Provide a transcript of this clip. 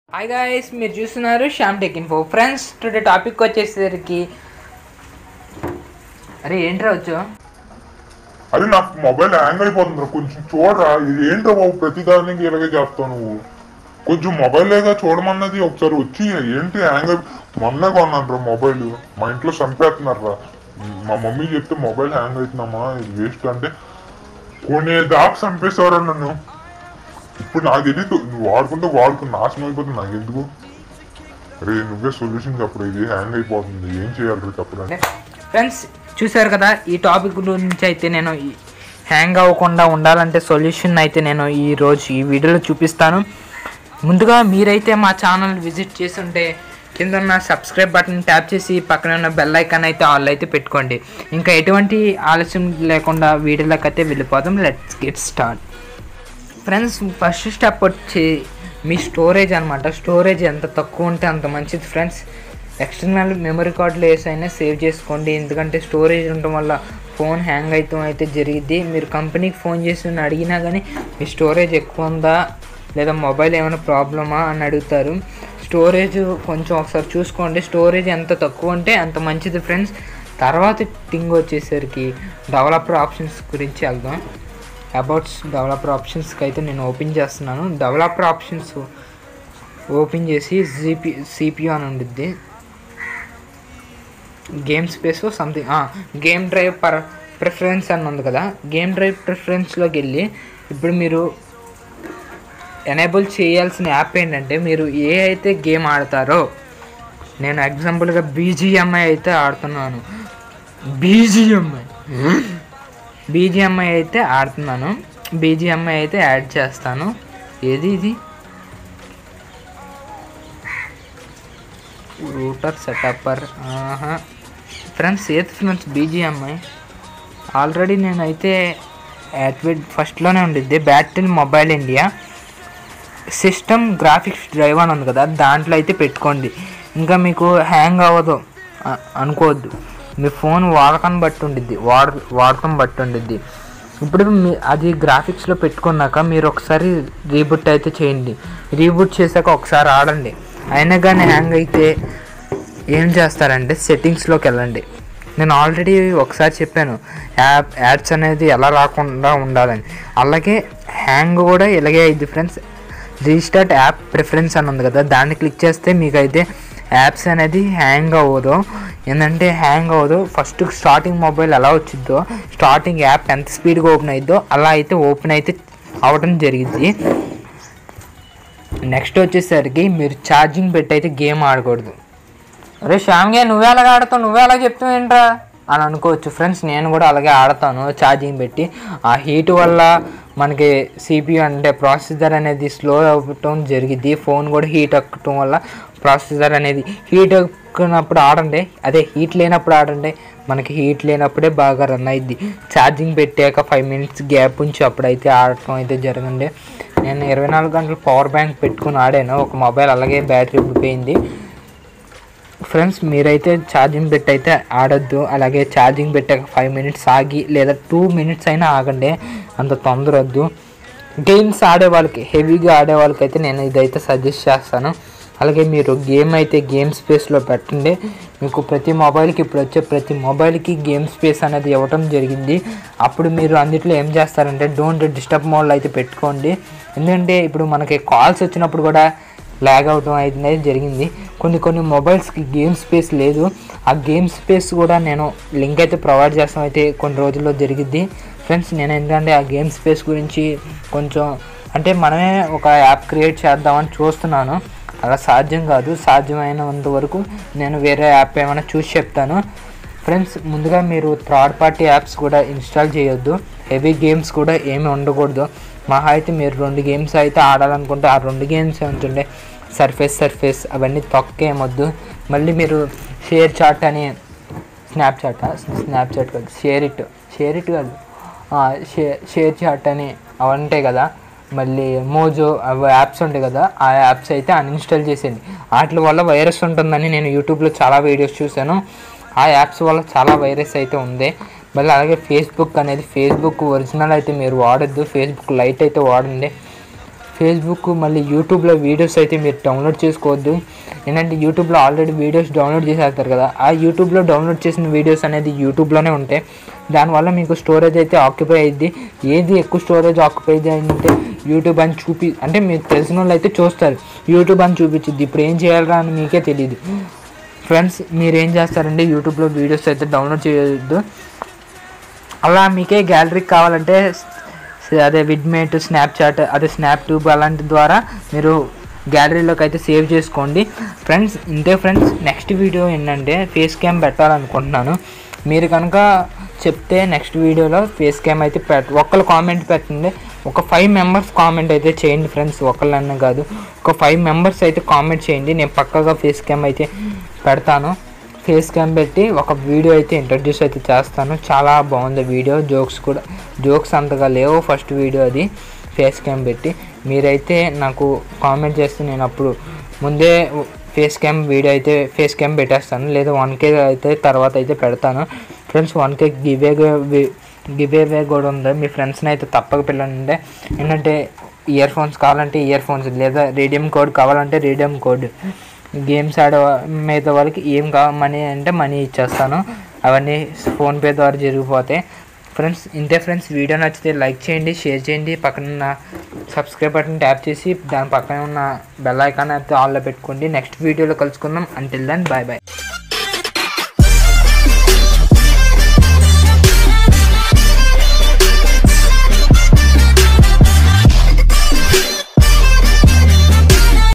Hi guys, మీరు చూస్తున్నారు Shyam tech info. Friends, today topic వచ్చేసరికి అరే ఏంట్రా వచ్చా అరే నాకు మొబైల్ హ్యాంగ్ అయిపోతుందిరా, కొంచెం చూడరా. ఇది ఏంట్రా బాబు, ప్రతిదానికి ఇలాగే చేస్తావు నువ్వు. కొంచెం మొబైల్ లేగా చూడమన్నది, ఒకసారి వచ్చి ఏంటి హ్యాంగ్ మొన్నే కొన్నాను మొబైల్. మా ఇంట్లో చంపేస్తున్నారా. మా మమ్మీ చెప్తే మొబైల్ హ్యాంగ్ అవుతున్నామా, ఇది వేస్ట్ అంటే కొన్ని దాకా చంపేసేవారా నన్ను. ఇప్పుడు నాకు తెలియదు, నువ్వు వాడుకుంటూ నాశనం అయిపోతుంది. నాకు ఎందుకు రే, నువ్వే సొల్యూషన్ చెప్పరు. ఇది హ్యాంగ్ అయిపోతుంది, ఏం చేయాలి చెప్పరా. ఫ్రెండ్స్, చూసారు కదా, ఈ టాపిక్ గురించి అయితే నేను హ్యాంగ్ అవ్వకుండా ఉండాలంటే సొల్యూషన్ అయితే నేను ఈరోజు ఈ వీడియోలో చూపిస్తాను. ముందుగా మీరైతే మా ఛానల్ విజిట్ చేసి ఉంటే కింద ఉన్న సబ్స్క్రైబ్ బటన్ ట్యాప్ చేసి పక్కన ఉన్న బెల్ ఐకాన్ అయితే ఆల్ అయితే పెట్టుకోండి. ఇంకా ఎటువంటి ఆలస్యం లేకుండా వీడియోలోకి అయితే వెళ్ళిపోదాం. Let's get start. Friends, first step వచ్చి మీ స్టోరేజ్ అనమాట. స్టోరేజ్ ఎంత తక్కువ ఉంటే అంత మంచిది ఫ్రెండ్స్. ఎక్స్టర్నల్ మెమరీ కార్డులో వేసైనా సేవ్ చేసుకోండి, ఎందుకంటే స్టోరేజ్ ఉండటం వల్ల ఫోన్ హ్యాంగ్ అయితే జరిగిద్ది. మీరు కంపెనీకి ఫోన్ చేసి అడిగినా కానీ మీ స్టోరేజ్ ఎక్కువ ఉందా లేదా మొబైల్ ఏమైనా ప్రాబ్లమా అని అడుగుతారు. స్టోరేజ్ కొంచెం ఒకసారి చూసుకోండి. స్టోరేజ్ ఎంత తక్కువ ఉంటే అంత మంచిది ఫ్రెండ్స్. తర్వాత థింగ్ వచ్చేసరికి డెవలపర్ ఆప్షన్స్ గురించి వెళ్దాం. అబౌట్స్ డెవలపర్ ఆప్షన్స్కి అయితే నేను ఓపెన్ చేస్తున్నాను. డెవలపర్ ఆప్షన్స్ ఓపెన్ చేసి సిపియు అని ఉండిద్ది. Game space something game drive preference అని ఉంది కదా. గేమ్ డ్రైవ్ ప్రిఫరెన్స్లోకి వెళ్ళి ఇప్పుడు మీరు ఎనేబుల్ చేయాల్సిన యాప్ ఏంటంటే, మీరు ఏ అయితే గేమ్ ఆడతారో, నేను ఎగ్జాంపుల్గా బీజిఎంఐ అయితే ఆడుతున్నాను. బీజిఎంఐ అయితే ఆడుతున్నాను. బీజిఎంఐ అయితే యాడ్ చేస్తాను. ఏది ఇది రూటర్ సెటప్పర్ ఫ్రెండ్స్. ఏది ఫ్రెండ్స్ బీజిఎంఐ ఆల్రెడీ నేనైతే యాక్టివేట్ ఫస్ట్లోనే ఉండిద్ది. Battle mobile India system graphics drive అని ఉంది కదా, దాంట్లో అయితే పెట్టుకోండి. ఇంకా మీకు హ్యాంగ్ అవ్వదు అనుకోవద్దు. మీ ఫోన్ వాడకం బట్టి ఉండిద్ది. ఇప్పుడు అది గ్రాఫిక్స్లో పెట్టుకున్నాక మీరు ఒకసారి రీబూట్ అయితే చేయండి. రీబూట్ చేశాక ఒకసారి ఆడండి. అయినా కానీ హ్యాంగ్ అయితే ఏం చేస్తారంటే సెట్టింగ్స్లోకి వెళ్ళండి. నేను ఆల్రెడీ ఒకసారి చెప్పాను యాడ్స్ అనేది ఎలా రాకుండా ఉండాలని. అలాగే హ్యాంగ్ కూడా ఇలాగే అయింది ఫ్రెండ్స్. రీస్టార్ట్ యాప్ ప్రిఫరెన్స్ అని ఉంది కదా, దాన్ని క్లిక్ చేస్తే మీకు అయితే యాప్స్ అనేది హ్యాంగ్ అవ్వదు. ఏంటంటే హ్యాంగ్ అవ్వదు. ఫస్ట్ స్టార్టింగ్ మొబైల్ ఎలా వచ్చిద్దో, స్టార్టింగ్ యాప్ ఎంత స్పీడ్గా ఓపెన్ అయిద్దో అలా అయితే ఓపెన్ అయితే అవ్వడం జరిగింది. నెక్స్ట్ వచ్చేసరికి మీరు ఛార్జింగ్ పెట్టి అయితే గేమ్ ఆడకూడదు. అరే శ్యామ్గా, నువ్వే అలాగే ఆడతావు, నువ్వే అలా చెప్తావు ఏంట్రా అని అనుకోవచ్చు ఫ్రెండ్స్. నేను కూడా అలాగే ఆడతాను ఛార్జింగ్ పెట్టి. ఆ హీట్ వల్ల మనకి సిపియు అంటే ప్రాసెసర్ అనేది స్లో అవ్వటం జరిగింది. ఫోన్ కూడా హీట్ ఎక్కటం వల్ల ప్రాసెసర్ అనేది హీట్ ఎక్కినప్పుడు ఆడండి, అదే హీట్ లేనప్పుడు ఆడండి. మనకి హీట్ లేనప్పుడే బాగా రన్ అయ్యిద్ది. ఛార్జింగ్ పెట్టాక 5 minutes గ్యాప్ ఉంచి అప్పుడైతే ఆడటం అయితే జరగండి. నేను 24 గంటలు పవర్ బ్యాంక్ పెట్టుకుని ఆడాను. ఒక మొబైల్ అలాగే బ్యాటరీ ఉడిపోయింది ఫ్రెండ్స్. మీరైతే ఛార్జింగ్ పెట్టి అయితే ఆడొద్దు. అలాగే ఛార్జింగ్ పెట్టాక 5 minutes ఆగి లేదా 2 minutes అయినా ఆగండి, అంత తొందర వద్దు. గేమ్స్ ఆడే వాళ్ళకి, హెవీగా ఆడే వాళ్ళకి అయితే నేను ఇదైతే సజెస్ట్ చేస్తాను. అలాగే మీరు గేమ్ స్పేస్లో పెట్టండి. మీకు ప్రతి మొబైల్కి ఇప్పుడు వచ్చే ప్రతి మొబైల్కి గేమ్ స్పేస్ అనేది ఇవ్వటం జరిగింది. అప్పుడు మీరు అందులో ఏం చేస్తారంటే డోంట్ డిస్టర్బ్ మోడ్లో అయితే పెట్టుకోండి. ఎందుకంటే ఇప్పుడు మనకి కాల్స్ వచ్చినప్పుడు కూడా ల్యాగ్ అవటం అయితే జరిగింది. కొన్ని మొబైల్స్కి గేమ్ స్పేస్ లేదు. ఆ గేమ్ స్పేస్ కూడా నేను లింక్ అయితే ప్రొవైడ్ చేస్తాం అయితే కొన్ని రోజుల్లో జరిగిద్ది ఫ్రెండ్స్. నేను ఎందుకంటే ఆ గేమ్ స్పేస్ గురించి కొంచెం అంటే మనమే ఒక యాప్ క్రియేట్ చేద్దామని చూస్తున్నాను. అలా సాధ్యం కాదు. సాధ్యమైనంత వరకు నేను వేరే యాప్ ఏమైనా చూసి చెప్తాను ఫ్రెండ్స్. ముందుగా మీరు థర్డ్ పార్టీ యాప్స్ కూడా ఇన్స్టాల్ చేయొద్దు. హెవీ గేమ్స్ కూడా ఏమి ఉండకూడదు. మహా అయితే మీరు 2 గేమ్స్ అయితే ఆడాలనుకుంటే ఆ 2 గేమ్స్ ఉంటుండే. సర్ఫేస్ అవన్నీ తొక్కేమొద్దు. మళ్ళీ మీరు షేర్ చాట్ అని స్నాప్చాట్ కాదు, షేర్ ఇట్ కాదు, షేర్ చాట్ అని అవి ఉంటాయి కదా. మళ్ళీ మోజో అవి యాప్స్ ఉంటాయి కదా, ఆ యాప్స్ అయితే అన్ఇన్స్టాల్ చేసేయండి. వాటి వల్ల వైరస్ ఉంటుందని నేను యూట్యూబ్లో చాలా వీడియోస్ చూశాను. ఆ యాప్స్ వల్ల చాలా వైరస్ అయితే ఉంది. మళ్ళీ అలాగే ఫేస్బుక్ ఒరిజినల్ అయితే మీరు వాడద్దు. ఫేస్బుక్ లైట్ అయితే వాడండి. ఫేస్బుక్ మళ్ళీ యూట్యూబ్లో వీడియోస్ అయితే మీరు డౌన్లోడ్ చేసుకోవద్దు. ఏంటంటే యూట్యూబ్లో ఆల్రెడీ వీడియోస్ డౌన్లోడ్ చేసేస్తారు కదా, ఆ యూట్యూబ్లో డౌన్లోడ్ చేసిన వీడియోస్ అనేది యూట్యూబ్లోనే ఉంటాయి. దానివల్ల మీకు స్టోరేజ్ అయితే ఆక్యుపై అయ్యిద్ది. ఏది ఎక్కువ స్టోరేజ్ ఆక్యుపై అయ్యింది అంటే యూట్యూబ్ అని అంటే మీకు తెలిసిన వాళ్ళు అయితే చూస్తారు, యూట్యూబ్ అని చూపించింది. ఇప్పుడు ఏం చేయాలరా అని మీకే తెలియదు. ఫ్రెండ్స్ మీరు ఏం చేస్తారంటే యూట్యూబ్లో వీడియోస్ అయితే డౌన్లోడ్ చేయొద్దు. అలా మీకే గ్యాలరీకి కావాలంటే అదే విడ్మేట్, స్నాప్చాట్, అదే స్నాప్ ట్యూబ్ అలాంటి ద్వారా మీరు గ్యాలరీలోకి అయితే సేవ్ చేసుకోండి. ఫ్రెండ్స్ ఇంతే ఫ్రెండ్స్. నెక్స్ట్ వీడియో ఏంటంటే ఫేస్ క్యామ్ పెట్టాలనుకుంటున్నాను. మీరు కనుక చెప్తే నెక్స్ట్ వీడియోలో ఫేస్ క్యామ్ అయితే ఒక్కరు కామెంట్ పెట్టండి. ఒక 5 మెంబర్స్ కామెంట్ అయితే చేయండి ఫ్రెండ్స్, ఒకళ్ళన్నా కాదు, ఒక 5 మెంబర్స్ అయితే కామెంట్ చేయండి. నేను పక్కాగా ఫేస్ క్యామ్ అయితే పెడతాను. ఫేస్ క్యామ్ పెట్టి ఒక వీడియో అయితే ఇంట్రడ్యూస్ అయితే చేస్తాను. చాలా బాగుంది వీడియో, జోక్స్ అంతగా లేవు ఫస్ట్ వీడియో అది ఫేస్ క్యామ్ పెట్టి. మీరైతే నాకు కామెంట్ చేస్తే నేను అప్పుడు ముందే ఫేస్ క్యామ్ వీడియో అయితే ఫేస్ క్యామ్ పెట్టేస్తాను, లేదా 1K అయితే తర్వాత అయితే పెడతాను. ఫ్రెండ్స్ 1K గివేవే కూడా ఉంది. మీ ఫ్రెండ్స్ని అయితే తప్పక పిల్లండి. ఏంటంటే ఇయర్ ఫోన్స్ కావాలంటే ఇయర్ ఫోన్స్, లేదా రీడియం కోడ్ కావాలంటే రీడియం కోడ్, గేమ్స్ ఆడే మీద వాళ్ళకి ఏం మనీ అంటే మనీ ఇచ్చేస్తాను. అవన్నీ ఫోన్పే ద్వారా జరిగిపోతాయి. ఫ్రెండ్స్ ఇంతే ఫ్రెండ్స్. వీడియో నచ్చితే లైక్ చేయండి, షేర్ చేయండి, పక్కన సబ్స్క్రైబ్ బటన్ ట్యాప్ చేసి దాని పక్కన ఉన్న బెల్ ఐకాన్ అయితే ఆన్లో పెట్టుకోండి. నెక్స్ట్ వీడియోలో కలుసుకుందాం. Until then bye bye.